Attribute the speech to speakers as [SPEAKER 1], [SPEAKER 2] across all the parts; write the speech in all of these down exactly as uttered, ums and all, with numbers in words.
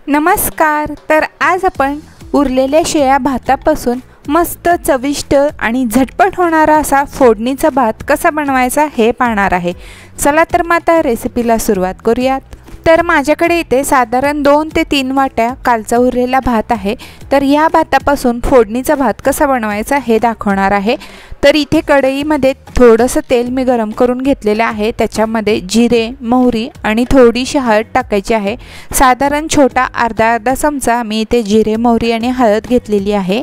[SPEAKER 1] नमस्कार। तर आज आपण उरलेल्या शिळ्या भातापासून मस्त चविष्ट आणि झटपट होणारा असा फोडणीचा भात कसा बनवायचा हे पाहणार आहे। चला तर मग आता रेसिपीला सुरुवात करूयात। तर माझ्याकडे इथे साधारण दोन ते तीन वाट्या कालचा उरलेला भात आहे। तर या भातापासून फोडणीचा भात कसा बनवायचा हे दाखवणार आहे। तर इथे कढईमध्ये थोडंसं तेल मी गरम करून घेतलेले आहे। त्याच्यामध्ये जिरे, मोहरी आणि थोडीशी हळद टाकायची आहे। साधारण छोटा अर्धा अर्धा चमचा मी इथे जिरे, मोहरी आणि हळद घेतलेली आहे।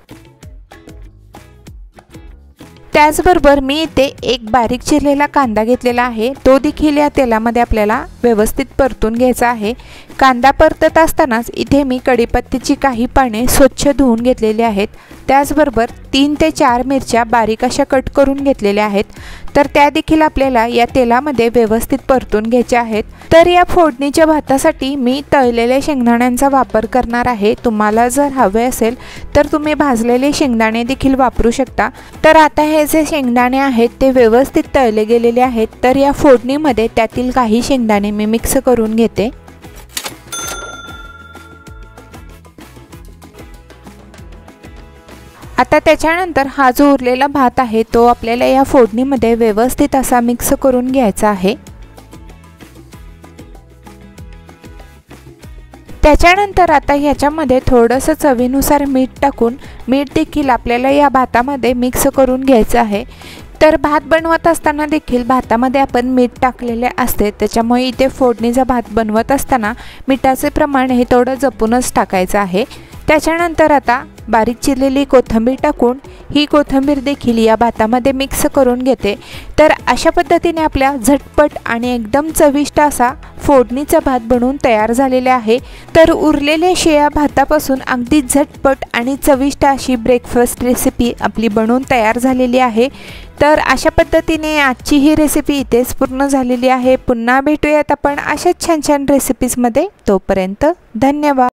[SPEAKER 1] त्याचबरोबर मी इथे एक बारीक चिरलेला कांदा घेतलेला आहे, तो देखील या तेलामध्ये आपल्याला व्यवस्थित परतून घ्यायचा आहे। कांदा परतत असतानाच इथे मी कढीपत्त्याची काही पाने स्वच्छ धुवून घेतलेली आहेत। त्याचबरोबर तीन ते चार मिरच्या बारीक अशा कट करून घेतलेल्या आहेत। तर त्या देखील आपल्याला या तेलामध्ये व्यवस्थित परतून घ्यायच्या आहेत। तर या फोडणीच्या भातासाठी मी तळलेल्या शेंगदाण्यांचा वापर करणार आहे। तुम्हाला जर हवे असेल तर तुम्ही भाजलेले शेंगदाणे देखील वापरू शकता। तर आता हे जे शेंगदाणे आहेत ते व्यवस्थित तळले गेलेले आहेत। तर या फोडणीमध्ये त्यातील काही शेंगदाणे मी मिक्स करून घेते। आता त्याच्यानंतर हा जो उरलेला भात आहे तो आपल्याला या फोडणीमध्ये व्यवस्थित असा मिक्स करून घ्यायचा आहे। त्याच्यानंतर आता ह्याच्यामध्ये थोडंसं चवीनुसार मीठ टाकून मीठ देखील आपल्याला या भातामध्ये मिक्स करून घ्यायचं आहे। तर भात बनवत असताना देखील भातामध्ये आपण मीठ टाकलेले असते, त्याच्यामुळे इथे फोडणीचा भात बनवत असताना मिठाचे प्रमाण हे थोडं जपूनच टाकायचं आहे। त्याच्यानंतर आता बारीक चिरलेली कोथिंबीर टाकून ही कोथिंबीर देखील या भातामध्ये मिक्स करून घेते। तर अशा पद्धतीने आपल्या झटपट आणि एकदम चविष्ट असा फोडणीचा भात बनवून तयार झालेला आहे। तर उरलेल्या शिळ्या भातापासून अगदी झटपट आणि चविष्ट अशी ब्रेकफास्ट रेसिपी आपली बनवून तयार झालेली आहे। तर अशा पद्धतीने आजची ही रेसिपी इथेच पूर्ण झालेली आहे। पुन्हा भेटूयात आपण अशाच छान छान रेसिपीजमध्ये। तोपर्यंत धन्यवाद।